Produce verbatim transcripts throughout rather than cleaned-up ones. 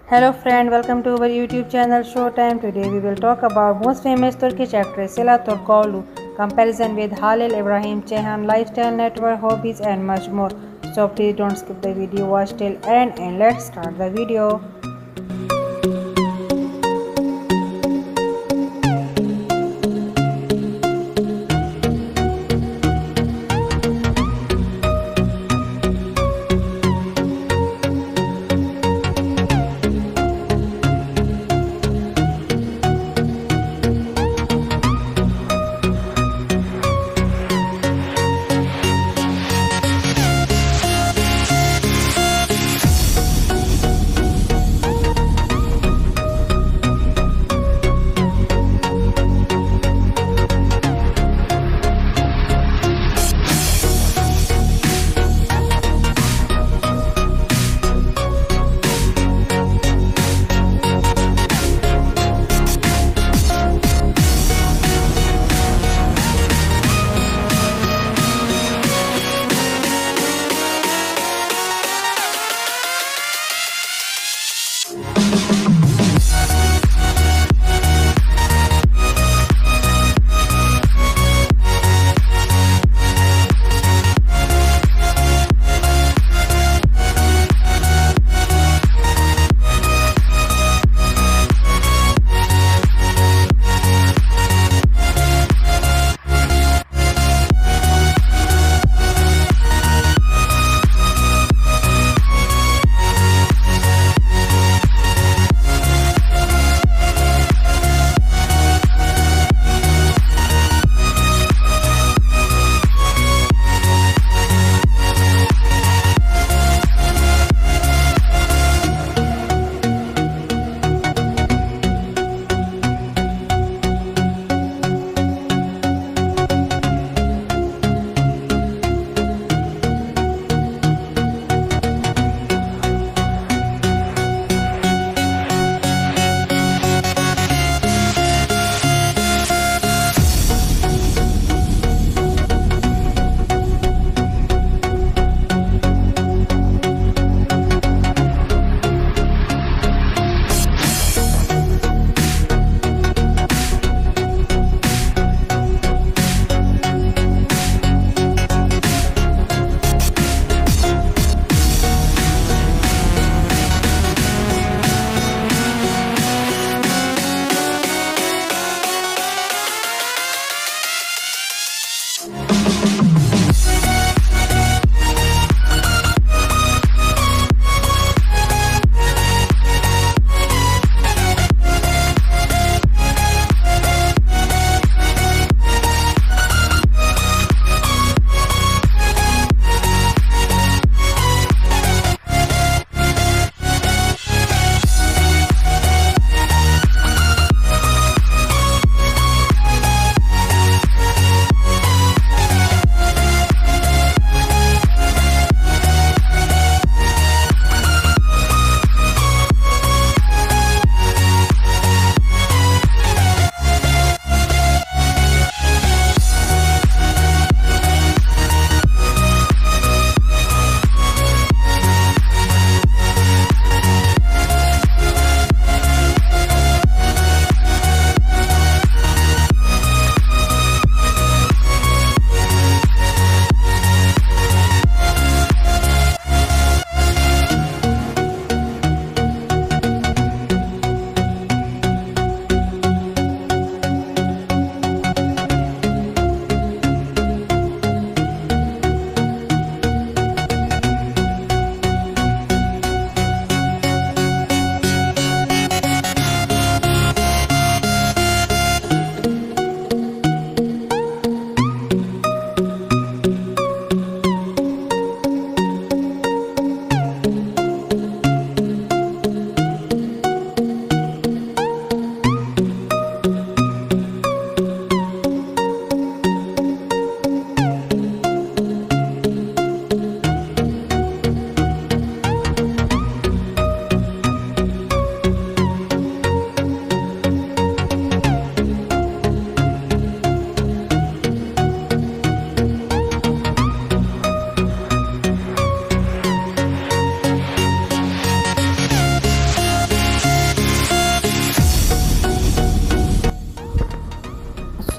Hello friend, welcome to our YouTube channel Showtime. Today we will talk about most famous Turkish actress Sıla Türkoğlu, comparison with Halil İbrahim Ceyhan, lifestyle network, hobbies and much more. So please don't skip the video, watch till end and let's start the video.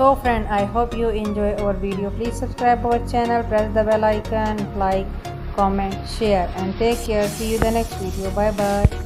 So friend, I hope you enjoy our video. Please subscribe our channel, press the bell icon, like, comment, share, and take care. See you in the next video. Bye bye.